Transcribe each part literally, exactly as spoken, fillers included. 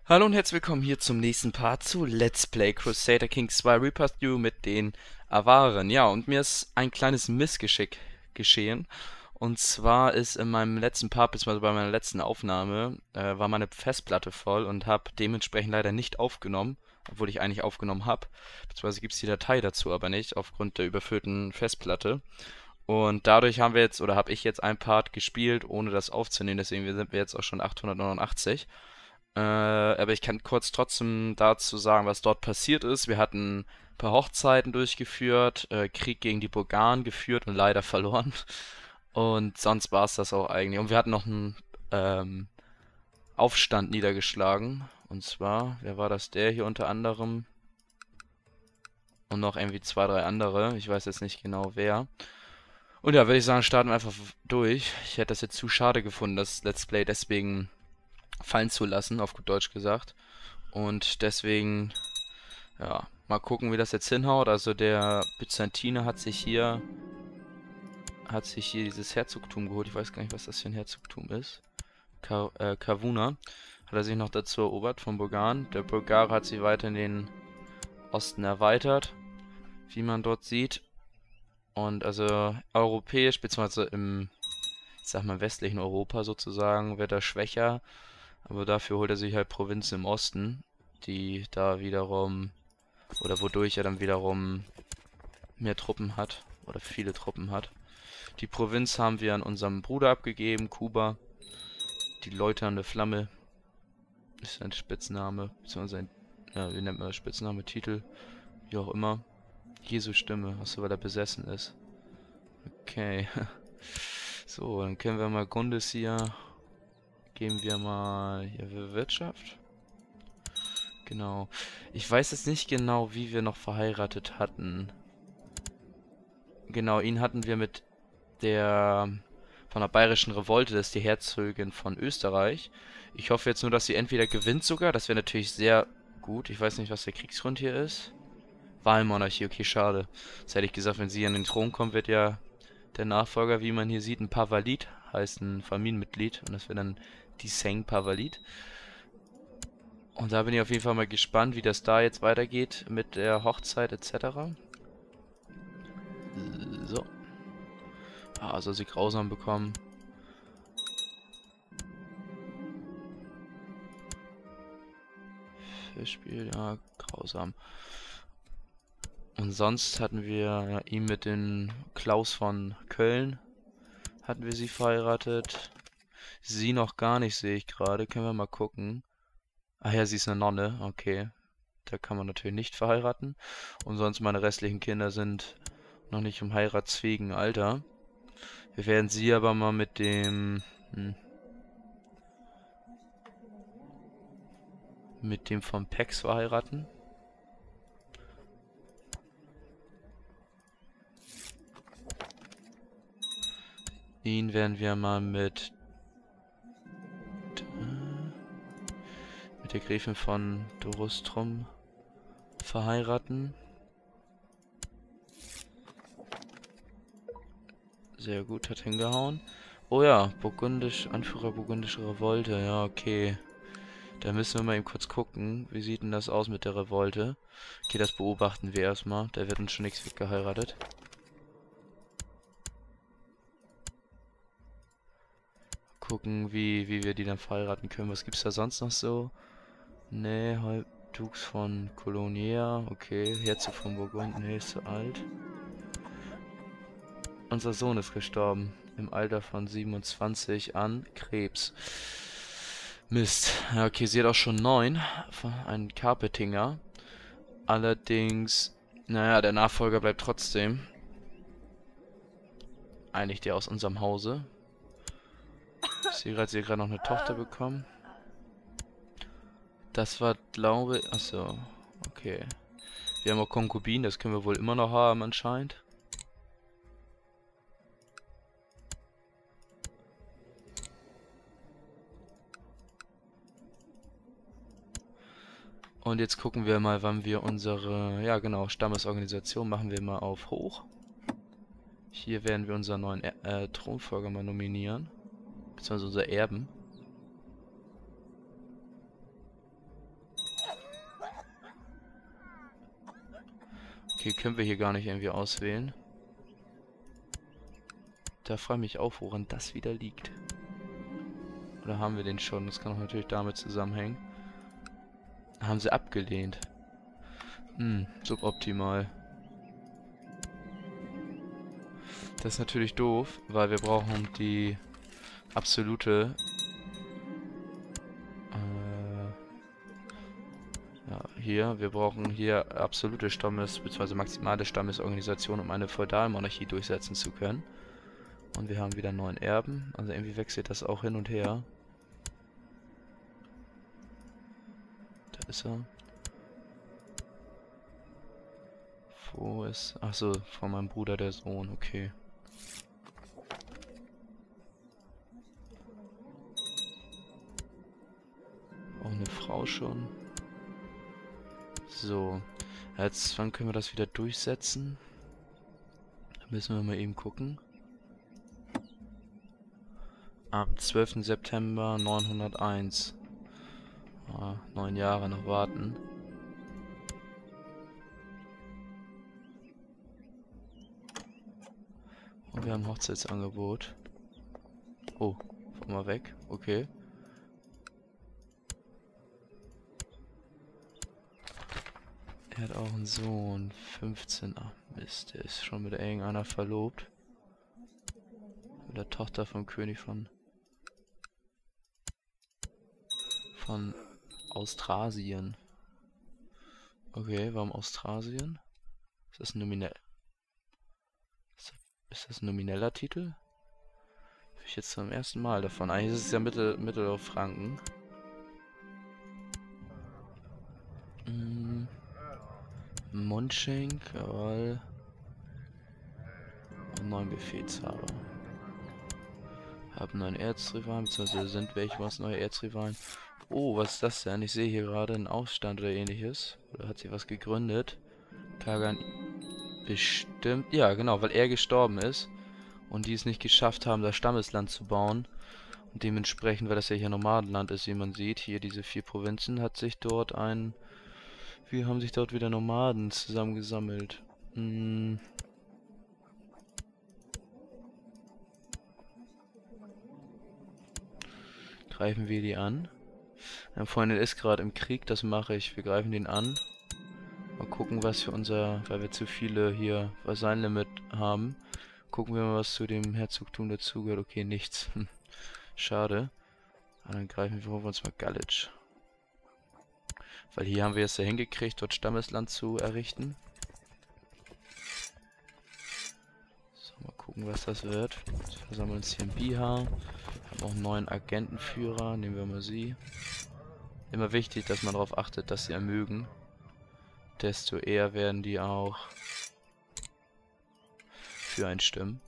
Hallo und herzlich willkommen hier zum nächsten Part zu Let's Play Crusader Kings zwei Repath-View mit den Awaren. Ja, und mir ist ein kleines Missgeschick geschehen. Und zwar ist in meinem letzten Part, beziehungsweise bei meiner letzten Aufnahme, äh, war meine Festplatte voll und habe dementsprechend leider nicht aufgenommen, obwohl ich eigentlich aufgenommen habe. Beziehungsweise gibt es die Datei dazu aber nicht, aufgrund der überfüllten Festplatte. Und dadurch haben wir jetzt, oder habe ich jetzt ein Part gespielt, ohne das aufzunehmen, deswegen sind wir jetzt auch schon achthundertneunundachtzig. Äh, aber ich kann kurz trotzdem dazu sagen, was dort passiert ist. Wir hatten ein paar Hochzeiten durchgeführt, äh, Krieg gegen die Bulgaren geführt und leider verloren. Und sonst war es das auch eigentlich. Und wir hatten noch einen ähm, Aufstand niedergeschlagen. Und zwar, wer war das? Der hier unter anderem. Und noch irgendwie zwei, drei andere. Ich weiß jetzt nicht genau wer. Und ja, würde ich sagen, starten wir einfach durch. Ich hätte das jetzt zu schade gefunden, das Let's Play deswegen fallen zu lassen, auf gut Deutsch gesagt. Und deswegen, ja, mal gucken, wie das jetzt hinhaut. Also der Byzantiner hat sich hier, hat sich hier dieses Herzogtum geholt. Ich weiß gar nicht, was das für ein Herzogtum ist. Ka äh, Kavuna hat er sich noch dazu erobert von Bulgaren. Der Bulgare hat sich weiter in den Osten erweitert, wie man dort sieht. Und also europäisch, beziehungsweise im, ich sag mal, westlichen Europa sozusagen, wird er schwächer. Aber dafür holt er sich halt Provinzen im Osten, die da wiederum, oder wodurch er dann wiederum mehr Truppen hat, oder viele Truppen hat. Die Provinz haben wir an unserem Bruder abgegeben, Kuba. Die läuternde Flamme ist ein Spitzname, beziehungsweise ein, ja, wie nennt man das, Spitzname, Titel, wie auch immer. Jesu Stimme, achso, weil er besessen ist. Okay. So, dann können wir mal Grundes hier, geben wir mal hier Wirtschaft. Genau. Ich weiß jetzt nicht genau, wie wir noch verheiratet hatten. Genau, ihn hatten wir mit der von der Bayerischen Revolte, das ist die Herzogin von Österreich. Ich hoffe jetzt nur, dass sie entweder gewinnt sogar, das wäre natürlich sehr gut. Ich weiß nicht, was der Kriegsgrund hier ist. Wahlmonarchie, okay, schade. Das hätte ich gesagt, wenn sie an den Thron kommt, wird ja der Nachfolger, wie man hier sieht, ein Pavalit, heißt ein Familienmitglied. Und das wäre dann die Seng Pavalit. Und da bin ich auf jeden Fall mal gespannt, wie das da jetzt weitergeht mit der Hochzeit et cetera. So. Ah, soll sie grausam bekommen. Fischspiel, ja, grausam. Und sonst hatten wir ihn mit den Klaus von Köln, hatten wir sie verheiratet. Sie noch gar nicht, sehe ich gerade. Können wir mal gucken. Ach ja, sie ist eine Nonne, okay. Da kann man natürlich nicht verheiraten. Und sonst meine restlichen Kinder sind noch nicht im heiratsfähigen Alter. Wir werden sie aber mal mit dem... Hm, mit dem vom Pex verheiraten. Ihn werden wir mal mit... mit der Gräfin von Dorustrum verheiraten. Sehr gut, hat hingehauen. Oh ja, burgundisch, Anführer burgundische Revolte. Ja, okay. Da müssen wir mal eben kurz gucken. Wie sieht denn das aus mit der Revolte? Okay, das beobachten wir erstmal. Da wird uns schon nichts weggeheiratet. Gucken, wie, wie wir die dann verheiraten können. Was gibt's da sonst noch so? Ne, Dux von Colonia. Okay, Herzog von Burgund. Ne, ist zu alt. Unser Sohn ist gestorben. Im Alter von siebenundzwanzig an Krebs. Mist. Ja, okay, sie hat auch schon neun. Ein Carpetinger. Allerdings, naja, der Nachfolger bleibt trotzdem eigentlich der aus unserem Hause. Ich sehe gerade, sie hat gerade noch eine Tochter bekommen. Das war, glaube ich... Achso, okay. Wir haben auch Konkubinen, das können wir wohl immer noch haben anscheinend. Und jetzt gucken wir mal, wann wir unsere, ja genau, Stammesorganisation machen wir mal auf hoch. Hier werden wir unseren neuen äh, Thronfolger mal nominieren. Beziehungsweise unser Erben. Okay, können wir hier gar nicht irgendwie auswählen. Da frage ich mich auch, woran das wieder liegt. Oder haben wir den schon? Das kann auch natürlich damit zusammenhängen. Haben sie abgelehnt. Hm, suboptimal. Das ist natürlich doof, weil wir brauchen die absolute äh, ja, hier, wir brauchen hier absolute Stammes- bzw. maximale Stammesorganisation, um eine Feudalmonarchie durchsetzen zu können. Und wir haben wieder neun Erben, also irgendwie wechselt das auch hin und her. Da ist er. Wo ist... Achso, von meinem Bruder der Sohn, okay. Auch eine Frau schon. So. Jetzt, wann können wir das wieder durchsetzen? Da müssen wir mal eben gucken. Am zwölften September neunhunderteins. Ah, neun Jahre noch warten. Und wir haben ein Hochzeitsangebot. Oh, fahr mal weg. Okay. Er hat auch einen Sohn. fünfzehn. Ach Mist, der ist schon mit irgendeiner verlobt. Mit der Tochter vom König von... Von Austrasien. Okay, warum Austrasien? Ist das ein nominell... Ist das ein nomineller Titel? Hab ich jetzt zum ersten Mal davon. Eigentlich ist es ja Mittel, Mittelfranken. Hm. Monschenk, jawohl. Und neuen Befehlshaber. Haben neuen Erzrivalen, beziehungsweise sind welche was neue Erzrivalen. Oh, was ist das denn? Ich sehe hier gerade einen Aufstand oder ähnliches. Oder hat sie was gegründet? Kagan bestimmt. Ja, genau, weil er gestorben ist. Und die es nicht geschafft haben, das Stammesland zu bauen. Und dementsprechend, weil das ja hier Nomadenland ist, wie man sieht, hier diese vier Provinzen, hat sich dort ein... Wie haben sich dort wieder Nomaden zusammengesammelt? Hm. Greifen wir die an? Mein Freund ist gerade im Krieg, das mache ich. Wir greifen den an. Mal gucken, was für unser... Weil wir zu viele hier Vasallenlimit haben. Gucken wir mal, was zu dem Herzogtum dazugehört. Okay, nichts. Schade. Aber dann greifen wir, holen wir uns mal Galitsch. Weil hier haben wir es ja hingekriegt, dort Stammesland zu errichten. So, mal gucken, was das wird. Wir versammeln uns hier in Bihar. Haben auch einen neuen Agentenführer. Nehmen wir mal sie. Immer wichtig, dass man darauf achtet, dass sie ermögen. Desto eher werden die auch für einen stimmen.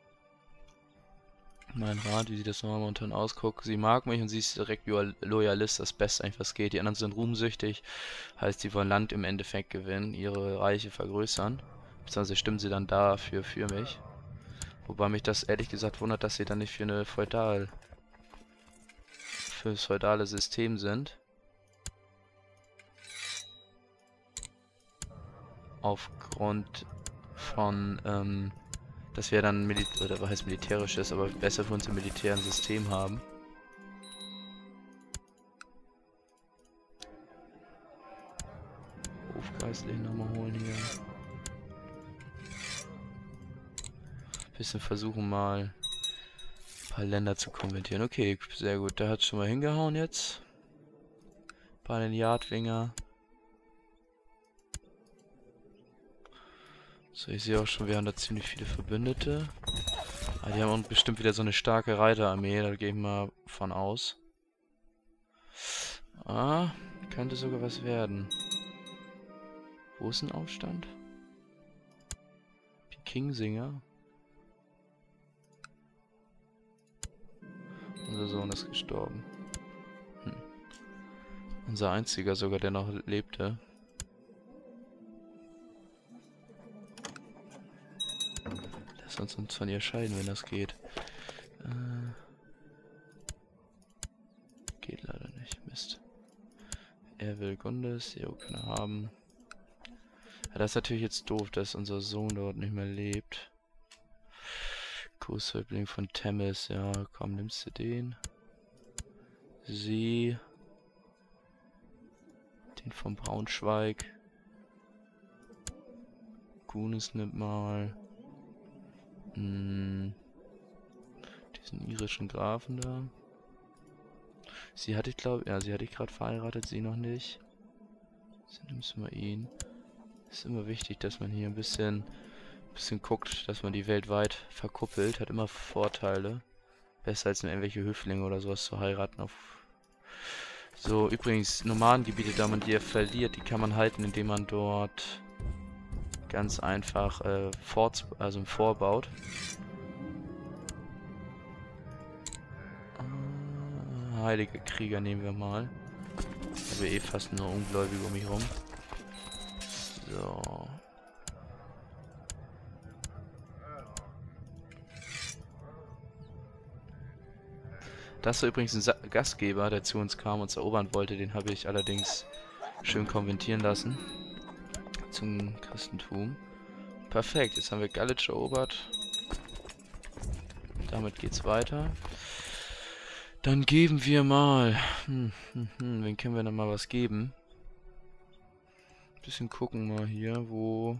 Mein Rat, wie sieht das nochmal momentan aus? Guck, sie mag mich und sie ist direkt Loyalist, das Beste eigentlich was geht. Die anderen sind ruhmsüchtig, heißt, die wollen Land im Endeffekt gewinnen, ihre Reiche vergrößern. Beziehungsweise stimmen sie dann dafür für mich. Wobei mich das ehrlich gesagt wundert, dass sie dann nicht für eine Feudal... für das feudale System sind. Aufgrund von, ähm... dass wir dann Mil oder was heißt militärisches, aber besser für unser Militär ein System haben. Hofgeistlichen nochmal holen hier. Bisschen versuchen mal ein paar Länder zu konvertieren. Okay, sehr gut. Der hat schon mal hingehauen jetzt. Bei den Jadwinger. So, ich sehe auch schon, wir haben da ziemlich viele Verbündete. Ah, die haben bestimmt wieder so eine starke Reiterarmee, da gehe ich mal von aus. Ah, könnte sogar was werden. Wo ist ein Aufstand? Kingsinger. Unser Sohn ist gestorben. Hm. Unser einziger sogar, der noch lebte. Lass uns uns von ihr scheiden, wenn das geht. Äh, geht leider nicht. Mist. Er will Gundes. Jo, kann er haben. Ja, das ist natürlich jetzt doof, dass unser Sohn dort nicht mehr lebt. Kurshäuptling von Temmes, ja, komm, nimmst du den? Sie. Den von Braunschweig. Gunes nimmt mal. Hm, diesen irischen Grafen da. Sie hatte ich glaube, ja, sie hatte ich gerade verheiratet, sie noch nicht. So, nimmst du mal ihn. Ist immer wichtig, dass man hier ein bisschen, bisschen guckt, dass man die weltweit verkuppelt. Hat immer Vorteile. Besser als nur irgendwelche Höflinge oder sowas zu heiraten. Auf so, übrigens, Nomadengebiete, da man die verliert, die kann man halten, indem man dort ganz einfach äh, forts also vorbaut. Ah, heilige Krieger nehmen wir mal. Ich habe eh fast nur Ungläubige um mich rum. So. Das war übrigens ein Sa Gastgeber, der zu uns kam und uns erobern wollte. Den habe ich allerdings schön konvertieren lassen. Zum Christentum. Perfekt, jetzt haben wir Galitsch erobert. Damit geht's weiter. Dann geben wir mal... Hm, hm, hm, wen können wir denn mal was geben? Bisschen gucken mal hier, wo...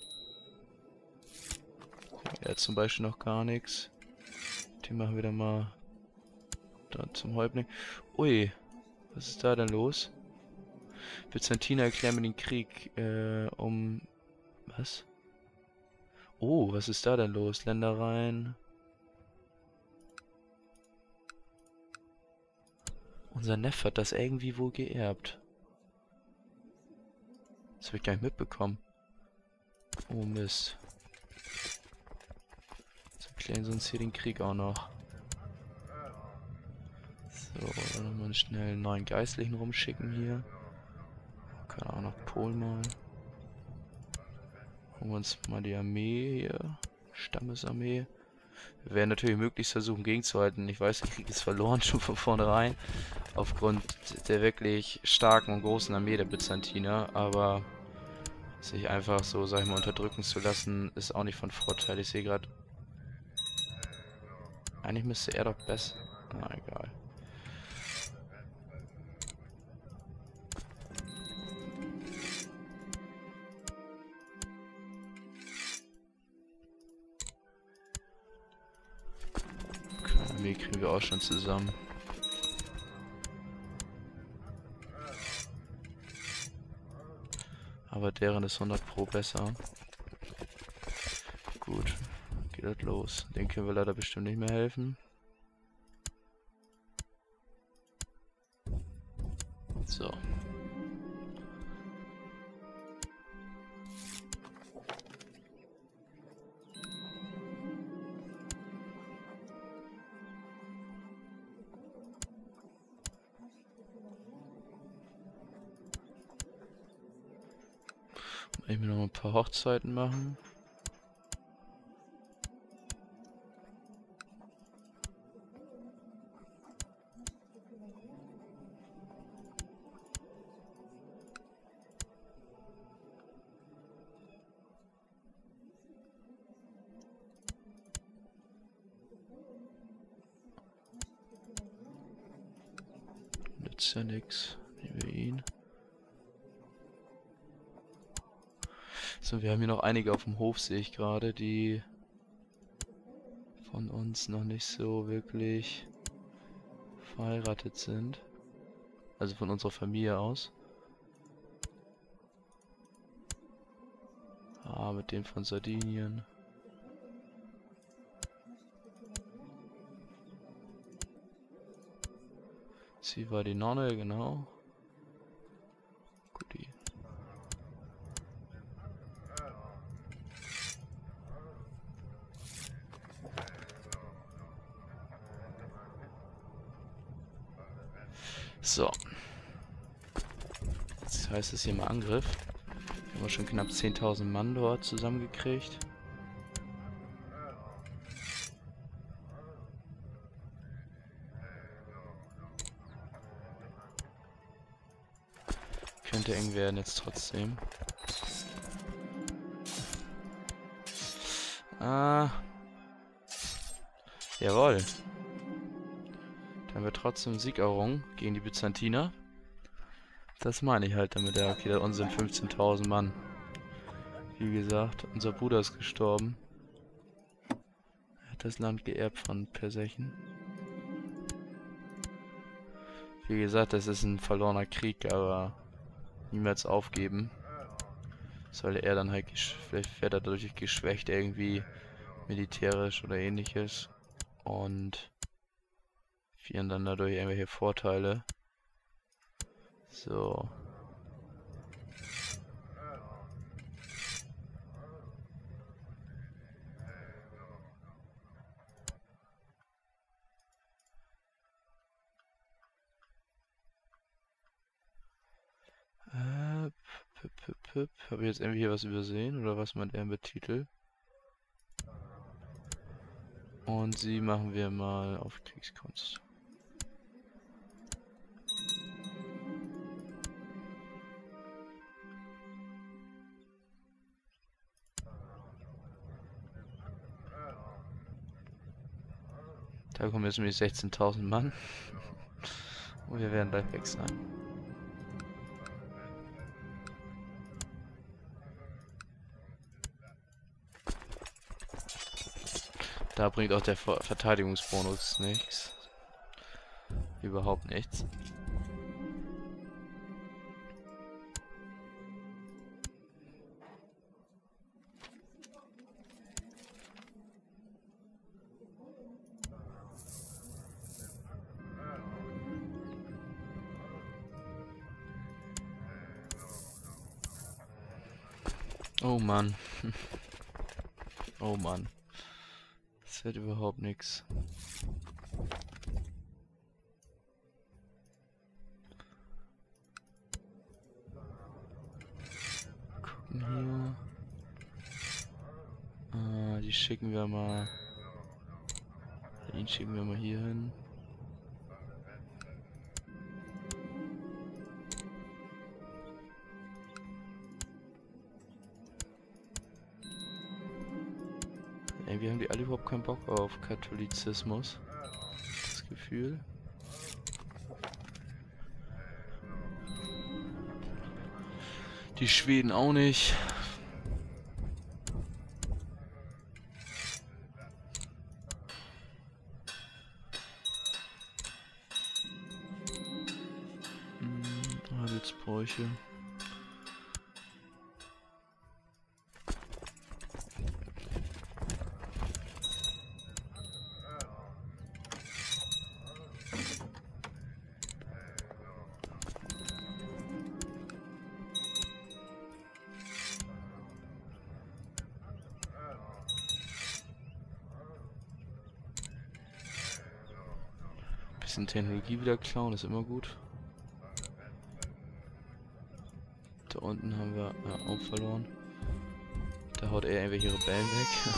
Er hat zum Beispiel noch gar nichts. Den machen wir dann mal... Da zum Häuptling. Ui, was ist da denn los? Byzantiner erklären mir den Krieg, äh, um... Was? Oh, was ist da denn los? Ländereien. Unser Neffe hat das irgendwie wohl geerbt. Das habe ich gar nicht mitbekommen. Oh Mist. Jetzt erklären sie uns hier den Krieg auch noch. So, dann nochmal schnell einen neuen Geistlichen rumschicken hier. Keine Ahnung, nach Polen mal. Holen wir uns mal die Armee hier. Stammesarmee. Wir werden natürlich möglichst versuchen gegenzuhalten. Ich weiß, der Krieg ist verloren schon von vornherein. Aufgrund der wirklich starken und großen Armee der Byzantiner. Aber sich einfach so, sag ich mal, unterdrücken zu lassen, ist auch nicht von Vorteil. Ich sehe gerade... Eigentlich müsste er doch besser... Na, egal. Armee kriegen wir auch schon zusammen. Aber deren ist hundert Pro besser. Gut, geht das los. Den können wir leider bestimmt nicht mehr helfen. So. Ich will noch ein paar Hochzeiten machen. Nützt ja nix. Nehmen wir ihn. So, wir haben hier noch einige auf dem Hof, sehe ich gerade, die von uns noch nicht so wirklich verheiratet sind. Also von unserer Familie aus. Ah, mit dem von Sardinien. Sie war die Nonne, genau. Guti. So. Jetzt heißt es hier mal Angriff. Wir haben schon knapp zehntausend Mann dort zusammengekriegt. Könnte eng werden jetzt trotzdem. Ah. Jawohl. Dann haben wir trotzdem Sieg errungen gegen die Byzantiner. Das meine ich halt damit. Ja, okay, da unten sind fünfzehntausend Mann. Wie gesagt, unser Bruder ist gestorben. Er hat das Land geerbt von Persechen. Wie gesagt, das ist ein verlorener Krieg, aber niemals aufgeben. Sollte er dann halt, vielleicht wird er dadurch geschwächt irgendwie militärisch oder ähnliches. Und wir dann dadurch irgendwelche Vorteile. So. Äh, Habe ich jetzt irgendwie hier was übersehen oder was meint er mit Titel? Und sie machen wir mal auf Kriegskunst. Da kommen jetzt nämlich sechzehntausend Mann. Und wir werden gleich weg sein. Da bringt auch der Ver Verteidigungsbonus nichts. Überhaupt nichts. Oh Mann. Oh Mann. Das wird überhaupt nichts. Gucken hier. Ah, die schicken wir mal. Den schicken wir mal hier hin. Irgendwie haben die alle überhaupt keinen Bock auf Katholizismus. Das Gefühl. Die Schweden auch nicht. Hm, Adelsbräuche. Bisschen Technologie wieder klauen, ist immer gut. Da unten haben wir ja, auch verloren. Da haut er irgendwelche Rebellen weg.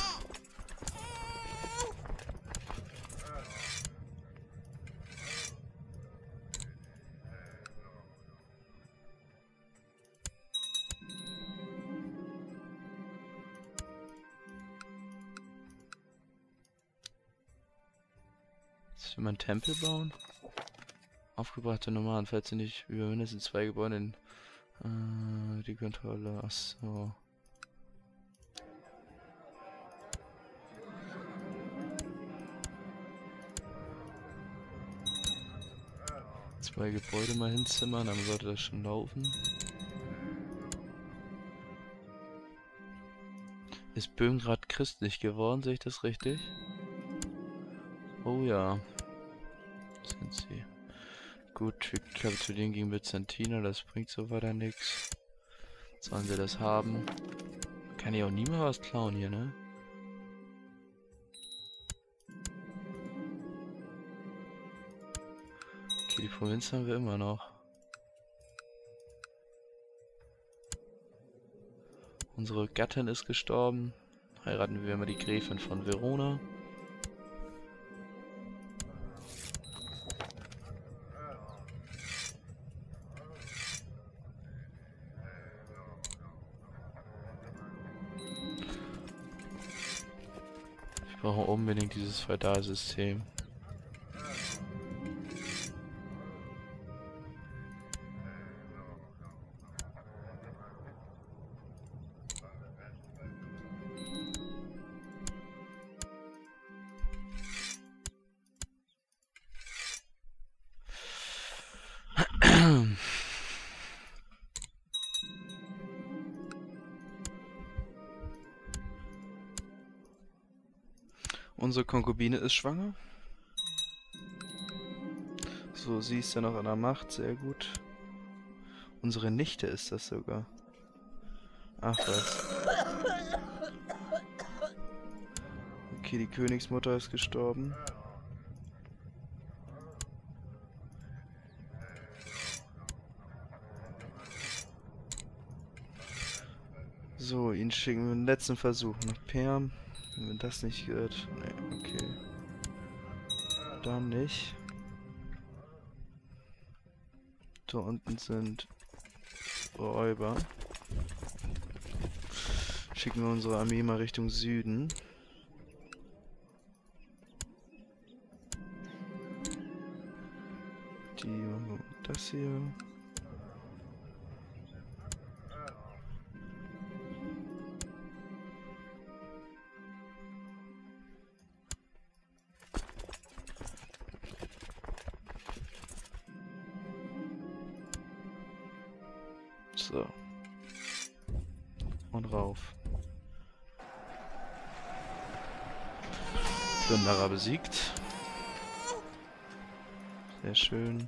Jetzt will man einen Tempel bauen. Aufgebrachte Nomaden, falls sie nicht über mindestens zwei Gebäude in äh, die Kontrolle. Achso. Zwei Gebäude mal hinzimmern, dann sollte das schon laufen. Ist Böhmen gerade christlich geworden, sehe ich das richtig? Oh ja. Sind sie. Gut, wir kapitulieren gegen Byzantiner, das bringt so weiter nichts. Sollen wir das haben? Kann ich auch nie mal was klauen hier, ne? Okay, die Provinz haben wir immer noch. Unsere Gattin ist gestorben. Heiraten wir mal die Gräfin von Verona. brauche unbedingt dieses Feudalsystem. Unsere Konkubine ist schwanger. So, sie ist ja noch an der Macht, sehr gut. Unsere Nichte ist das sogar. Ach was. Okay, die Königsmutter ist gestorben. So, ihn schicken wir einen letzten Versuch nach Perm. Wenn das nicht wird. Nee, okay. Dann nicht. Da unten sind Räuber. Schicken wir unsere Armee mal Richtung Süden. Die machen wir mit das hier. So. Und rauf. Plünderer besiegt. Sehr schön.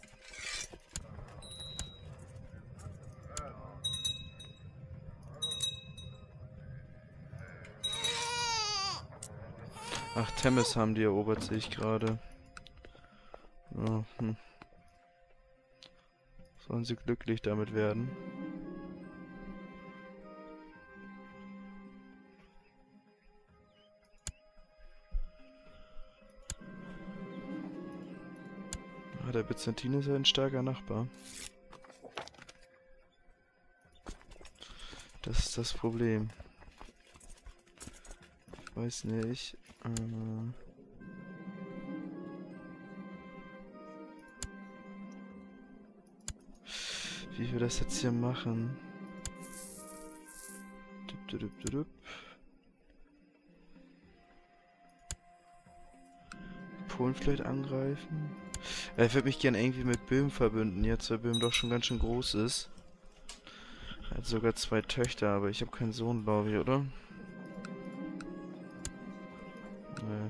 Ach, Temes haben die erobert, sehe ich gerade. Oh, hm. Sollen sie glücklich damit werden? Ah, der Byzantin ist ja ein starker Nachbar. Das ist das Problem. Ich weiß nicht. Äh Wie wir das jetzt hier machen. Dup, dup, dup, dup. Polen vielleicht angreifen. Ja, ich würde mich gerne irgendwie mit Böhmen verbünden, jetzt weil Böhmen doch schon ganz schön groß ist. Er hat sogar zwei Töchter, aber ich habe keinen Sohn, glaube ich, oder? Nee.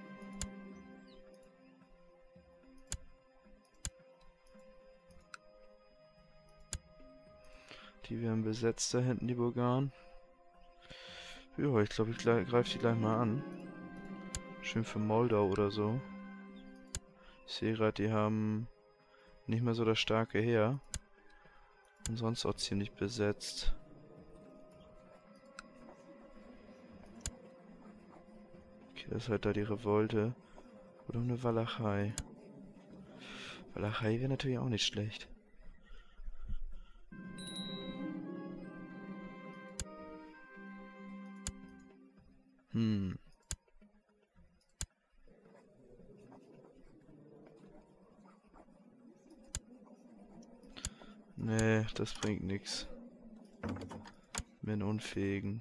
Die werden besetzt da hinten, die Bulgaren. Ja, ich glaube, ich greife die gleich mal an. Schön für Moldau oder so. Ich sehe gerade, die haben nicht mehr so das starke Heer. Und sonst auch ziemlich besetzt. Okay, das ist halt da die Revolte. Oder eine Walachei. Walachei wäre natürlich auch nicht schlecht. Hm. Nee, das bringt nichts. Mit den Unfähigen.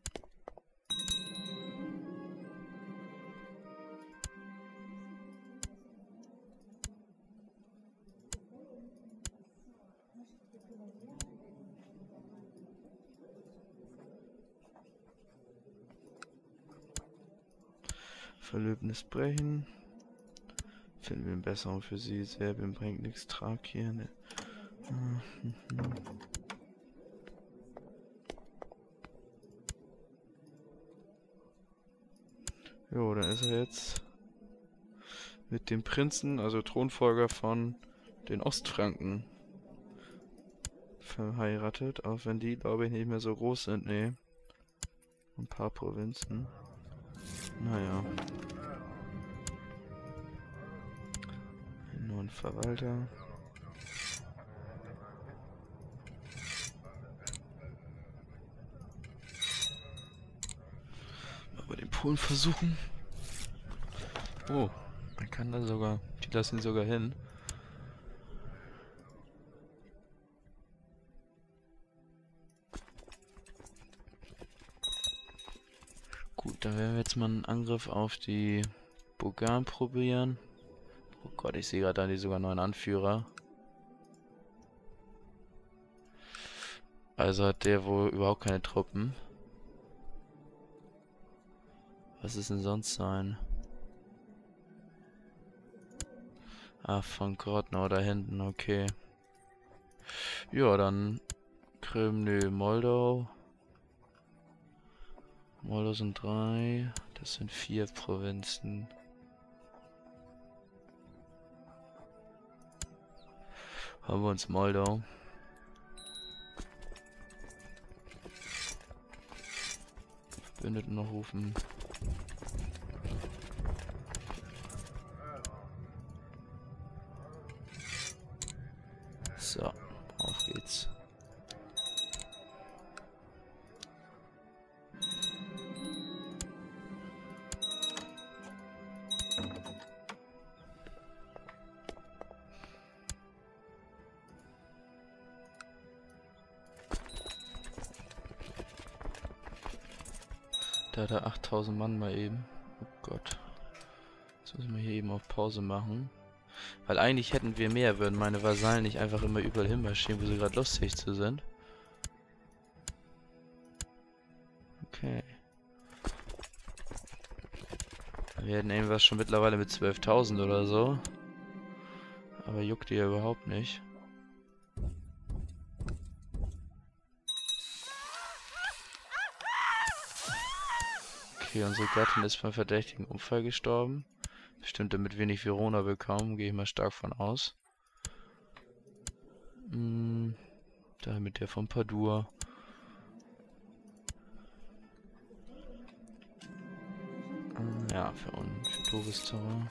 Verlöbnis brechen. Finden wir einen besseren für sie. Serbien bringt nichts. Thrakien. Ne. Mhm. Jo, dann ist er jetzt mit dem Prinzen, also Thronfolger von den Ostfranken, verheiratet. Auch wenn die, glaube ich, nicht mehr so groß sind. Nee. Ein paar Provinzen. Naja. Nur ein Verwalter. Aber den abholen versuchen. Oh, man kann da sogar... Die lassen ihn sogar hin. Gut, dann werden wir jetzt mal einen Angriff auf die Bogan probieren. Oh Gott, ich sehe gerade da die sogar neuen Anführer. Also hat der wohl überhaupt keine Truppen. Was ist denn sonst sein? Ah, von Grodno da hinten, okay. Ja, dann Krim, nö, Moldau. Moldau sind drei. Das sind vier Provinzen. Haben wir uns Moldau. Verbündeten noch rufen. So, auf geht's. Da hat er achttausend Mann mal eben. Oh Gott. Jetzt müssen wir hier eben auf Pause machen. Weil eigentlich hätten wir mehr, würden meine Vasallen nicht einfach immer überall hinmarschieren, wo sie gerade lustig zu sind. Okay. Wir hätten irgendwas schon mittlerweile mit zwölftausend oder so. Aber juckt die ja überhaupt nicht. Okay, unsere Gattin ist beim verdächtigen Unfall gestorben. Bestimmt damit wir nicht Verona bekommen, gehe ich mal stark von aus. Hm, da mit der von Padua. Hm, ja, für uns, für Doris Terrain.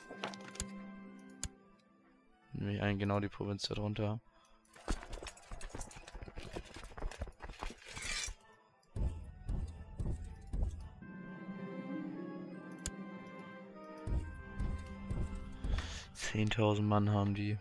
Nämlich ein genau die Provinz darunter. zehntausend Mann haben die.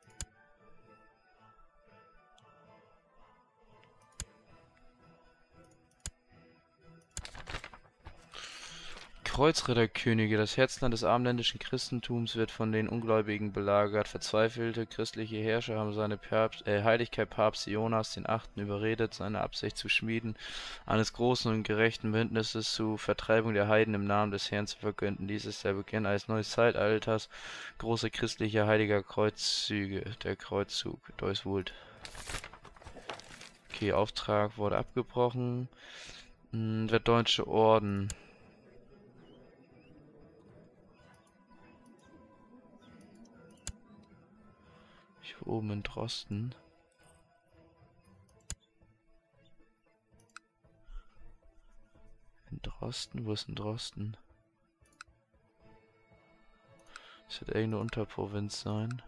Kreuzritterkönige, das Herzland des abendländischen Christentums wird von den Ungläubigen belagert. Verzweifelte christliche Herrscher haben seine Papst, äh, Heiligkeit Papst Ionas den Achten überredet, seine Absicht zu schmieden, eines großen und gerechten Bündnisses zur Vertreibung der Heiden im Namen des Herrn zu verkünden. Dies ist der Beginn eines neuen Zeitalters, große christliche heiliger Kreuzzüge, der Kreuzzug, Deuswold. Okay, Auftrag wurde abgebrochen. Hm, der Deutsche Orden. Oben in Drosten. In Drosten? Wo ist denn Drosten? Das wird irgendeine Unterprovinz sein.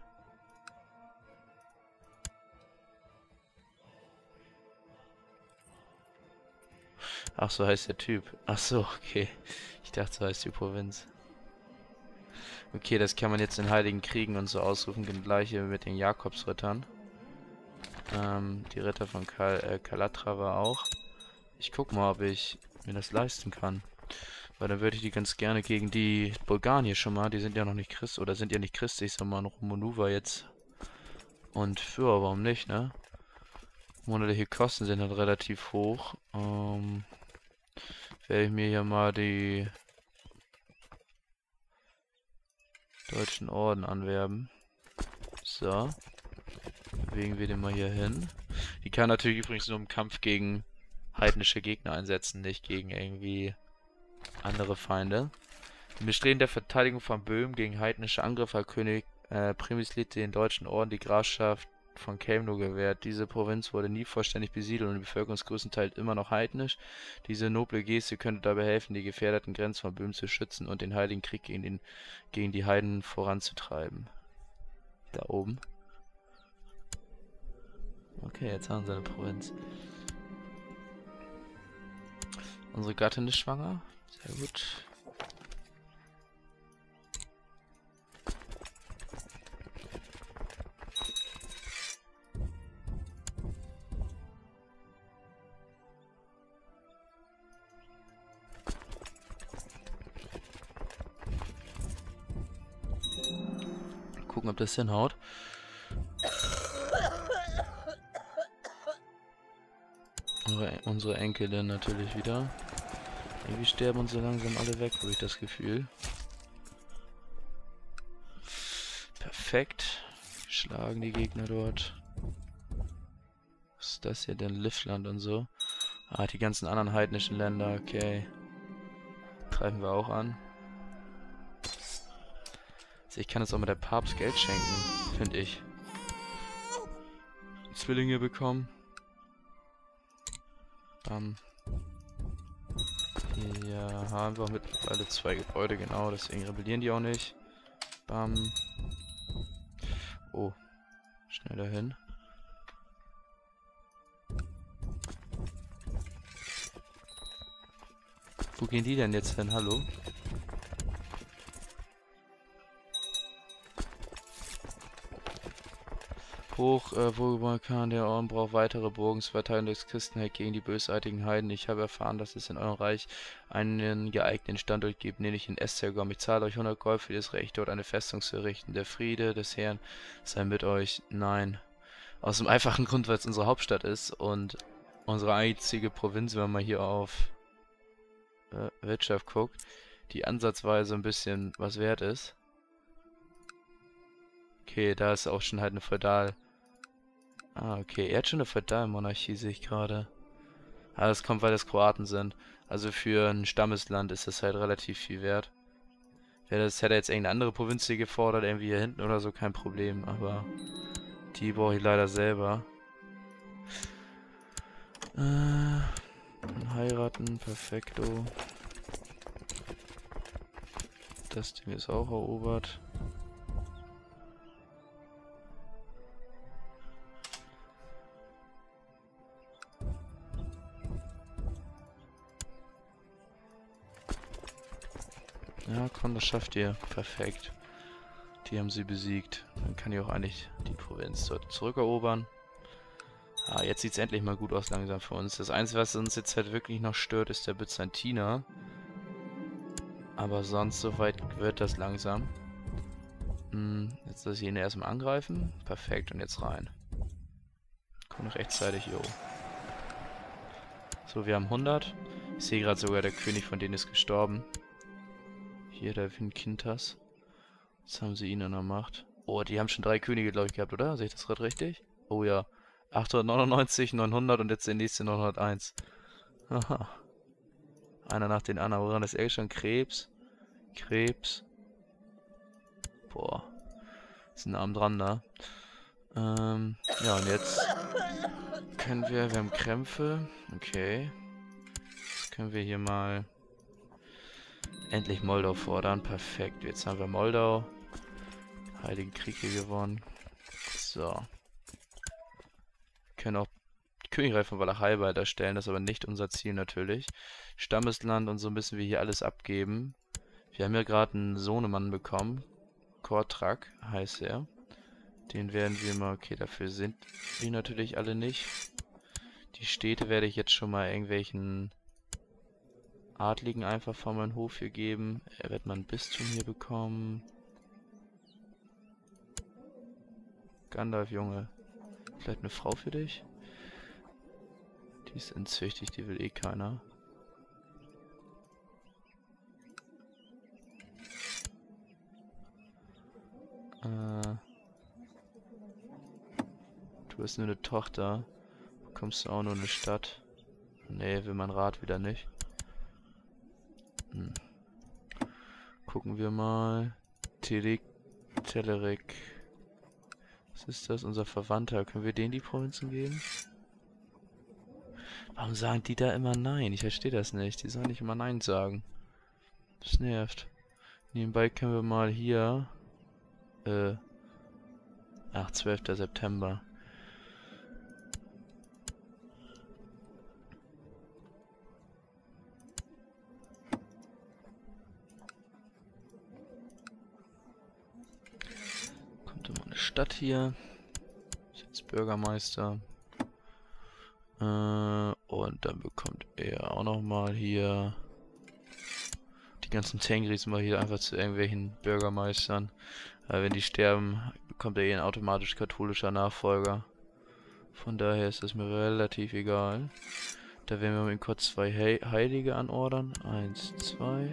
Ach, so heißt der Typ. Ach so, okay. Ich dachte, so heißt die Provinz. Okay, das kann man jetzt in Heiligen Kriegen und so ausrufen. Das gleiche mit den Jakobsrittern. Ähm, die Ritter von Kal äh, Kalatra war auch. Ich guck mal, ob ich mir das leisten kann. Weil dann würde ich die ganz gerne gegen die Bulgaren hier schon mal. Die sind ja noch nicht Christ oder sind ja nicht christlich, sondern Romanuva jetzt. Und für, warum nicht, ne? Monatliche Kosten sind dann relativ hoch. Ähm, werde ich mir hier mal die Deutschen Orden anwerben. So. Bewegen wir den mal hier hin. Die kann natürlich übrigens nur im Kampf gegen heidnische Gegner einsetzen, nicht gegen irgendwie andere Feinde. Im Bestreben der Verteidigung von Böhmen gegen heidnische Angriffe hat König äh, Primislit den Deutschen Orden die Grafschaft von Kelmno gewährt. Diese Provinz wurde nie vollständig besiedelt und die Bevölkerung ist größtenteils immer noch heidnisch. Diese noble Geste könnte dabei helfen, die gefährdeten Grenzen von Böhmen zu schützen und den Heiligen Krieg gegen, den, gegen die Heiden voranzutreiben. Da oben. Okay, jetzt haben sie eine Provinz. Unsere Gattin ist schwanger. Sehr gut. gucken, ob das hinhaut. Unsere, unsere Enkelin natürlich wieder. Irgendwie sterben uns so langsam alle weg, habe ich das Gefühl. Perfekt. Schlagen die Gegner dort. Was ist das hier denn? Livland und so. Ah, die ganzen anderen heidnischen Länder, okay. Greifen wir auch an. Also ich kann jetzt auch mit der Papst Geld schenken, finde ich. Zwillinge bekommen. Bam. Hier haben wir mittlerweile zwei Gebäude, genau, deswegen rebellieren die auch nicht. Bam. Oh, schnell dahin. Wo gehen die denn jetzt hin? Hallo? Hoch, äh, Vulkan, der Orden braucht weitere Bogen zur Verteidigung des Küstenheck gegen die bösartigen Heiden. Ich habe erfahren, dass es in eurem Reich einen geeigneten Standort gibt, nämlich in Esztergom. Ich zahle euch hundert Gold für das Recht, dort eine Festung zu errichten. Der Friede des Herrn sei mit euch. Nein. Aus dem einfachen Grund, weil es unsere Hauptstadt ist und unsere einzige Provinz, wenn man hier auf äh, Wirtschaft guckt, die ansatzweise ein bisschen was wert ist. Okay, da ist auch schon halt eine Feudal... Ah, okay. Er hat schon eine Feudalmonarchie, sehe ich gerade. Ah, das kommt, weil das Kroaten sind. Also für ein Stammesland ist das halt relativ viel wert. Wäre das, hätte jetzt irgendeine andere Provinz hier gefordert, irgendwie hier hinten oder so, kein Problem. Aber die brauche ich leider selber. Äh, heiraten, perfekto. Das Ding ist auch erobert. Ja, komm, das schafft ihr. Perfekt. Die haben sie besiegt. Dann kann ich auch eigentlich die Provinz dort zurückerobern. Ah, jetzt sieht es endlich mal gut aus langsam für uns. Das Einzige, was uns jetzt halt wirklich noch stört, ist der Byzantiner. Aber sonst soweit wird das langsam. Hm, jetzt lasse ich ihn erstmal angreifen. Perfekt, und jetzt rein. Komm noch rechtzeitig, jo. So, wir haben hundert. Ich sehe gerade sogar, der König von denen ist gestorben. Hier, der Vinkintas. Jetzt haben sie ihn an der Macht. Oh, die haben schon drei Könige, glaube ich, gehabt, oder? Sehe ich das gerade richtig? Oh ja. achthundertneunundneunzig, neunhundert und jetzt der nächste neunhunderteins. Aha. Einer nach den anderen. Woran ist er schon? Krebs. Krebs. Boah. Ist ein Arm dran da. Ähm, ja, und jetzt können wir, wir haben Krämpfe. Okay. Jetzt können wir hier mal endlich Moldau fordern. Perfekt. Jetzt haben wir Moldau. Heiligen Krieg hier gewonnen. So. Wir können auch Königreich von Walachei weiterstellen. Das ist aber nicht unser Ziel natürlich. Stammesland und so müssen wir hier alles abgeben. Wir haben ja gerade einen Sohnemann bekommen. Kortrak heißt er. Den werden wir mal... Okay, dafür sind wir natürlich alle nicht. Die Städte werde ich jetzt schon mal irgendwelchen Adligen einfach von meinem Hof hier geben. Er wird mal ein Bistum hier bekommen. Gandalf, Junge. Vielleicht eine Frau für dich? Die ist entzüchtigt, die will eh keiner. Äh... Du hast nur eine Tochter. Bekommst du auch nur eine Stadt? Nee, will mein Rat wieder nicht. Hm. Gucken wir mal. Telik, Telerik. Was ist das? Unser Verwandter. Können wir denen die Provinzen geben? Warum sagen die da immer Nein? Ich verstehe das nicht. Die sollen nicht immer Nein sagen. Das nervt. Nebenbei können wir mal hier... Äh... Ach, zwölfter September. Stadt hier. Ich als Bürgermeister. Äh, und dann bekommt er auch nochmal hier die ganzen Tengris mal hier einfach zu irgendwelchen Bürgermeistern. Weil wenn die sterben, bekommt er eh ein automatisch katholischer Nachfolger. Von daher ist das mir relativ egal. Da werden wir ihm kurz zwei He Heilige anordern. Eins, zwei.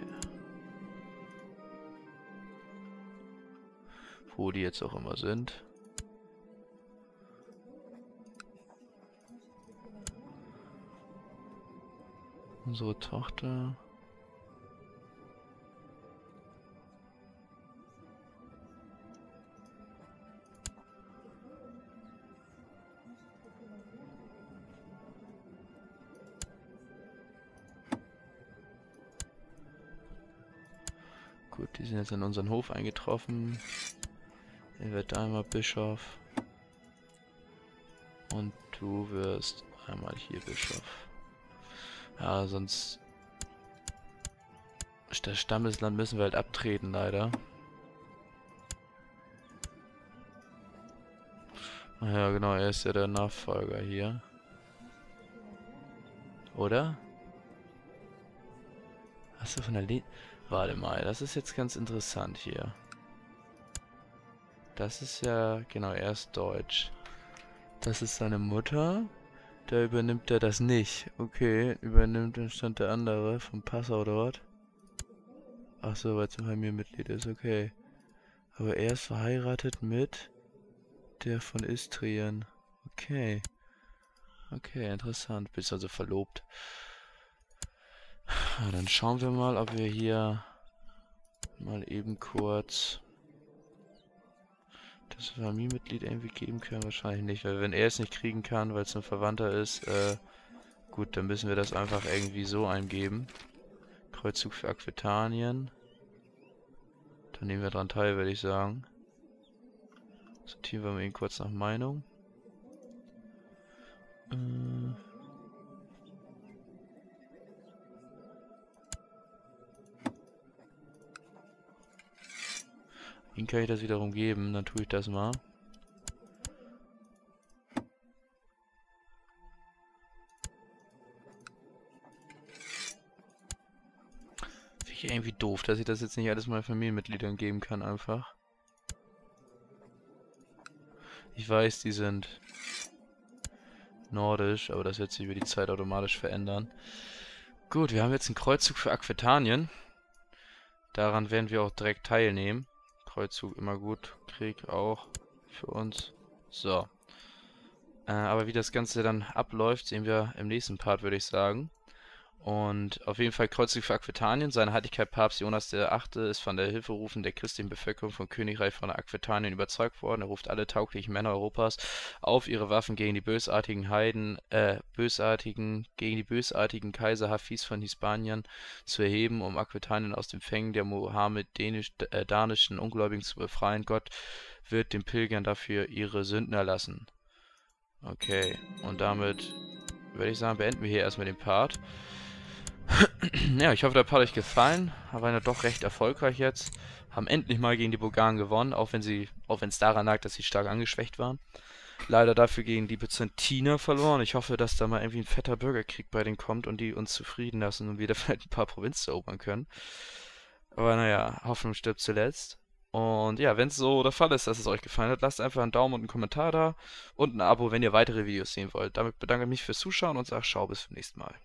Wo die jetzt auch immer sind. Unsere Tochter. Gut, die sind jetzt in unseren Hof eingetroffen. Er wird einmal Bischof. Und du wirst einmal hier Bischof. Ja, sonst... Das Stammesland müssen wir halt abtreten, leider. Ja, genau, er ist ja der Nachfolger hier. Oder? Hast du von der Le... Warte mal, das ist jetzt ganz interessant hier. Das ist ja... Genau, er ist deutsch. Das ist seine Mutter. Da übernimmt er das nicht. Okay, übernimmt dann stand der andere vom Passau dort. Ach so, weil es ein Familienmitglied ist, okay. Aber er ist verheiratet mit der von Istrien. Okay. Okay, interessant. Bist also verlobt. Ja, dann schauen wir mal, ob wir hier mal eben kurz das Familienmitglied irgendwie geben können. Wahrscheinlich nicht, weil wenn er es nicht kriegen kann, weil es ein Verwandter ist, äh, gut, dann müssen wir das einfach irgendwie so eingeben. Kreuzzug für Aquitanien. Dann nehmen wir dran teil, würde ich sagen. Sortieren wir mal eben kurz nach Meinung. Äh Ihn kann ich das wiederum geben, dann tue ich das mal. Finde ich irgendwie doof, dass ich das jetzt nicht alles meinen Familienmitgliedern geben kann, einfach. Ich weiß, die sind nordisch, aber das wird sich über die Zeit automatisch verändern. Gut, wir haben jetzt einen Kreuzzug für Aquitanien. Daran werden wir auch direkt teilnehmen. Kreuzzug immer gut, Krieg auch für uns. So. Äh, aber wie das Ganze dann abläuft, sehen wir im nächsten Part, würde ich sagen. Und auf jeden Fall Kreuzzug für Aquitanien. Seine Heiligkeit Papst Jonas der Achte ist von der Hilferufen der christlichen Bevölkerung vom Königreich von Aquitanien überzeugt worden. Er ruft alle tauglichen Männer Europas auf, ihre Waffen gegen die bösartigen Heiden, äh, bösartigen, gegen die bösartigen Kaiser Hafiz von Hispanien zu erheben, um Aquitanien aus den Fängen der mohammedanischen Ungläubigen zu befreien. Gott wird den Pilgern dafür ihre Sünden erlassen. Okay, und damit würde ich sagen, beenden wir hier erstmal den Part. Ja, ich hoffe, der Part hat euch gefallen. War ja doch recht erfolgreich jetzt. Haben endlich mal gegen die Bulgaren gewonnen, auch wenn sie, auch wenn es daran lag, dass sie stark angeschwächt waren. Leider dafür gegen die Byzantiner verloren. Ich hoffe, dass da mal irgendwie ein fetter Bürgerkrieg bei denen kommt und die uns zufrieden lassen und wir da vielleicht ein paar Provinzen erobern können. Aber naja, Hoffnung stirbt zuletzt. Und ja, wenn es so der Fall ist, dass es euch gefallen hat, lasst einfach einen Daumen und einen Kommentar da und ein Abo, wenn ihr weitere Videos sehen wollt. Damit bedanke ich mich fürs Zuschauen und sage ciao, bis zum nächsten Mal.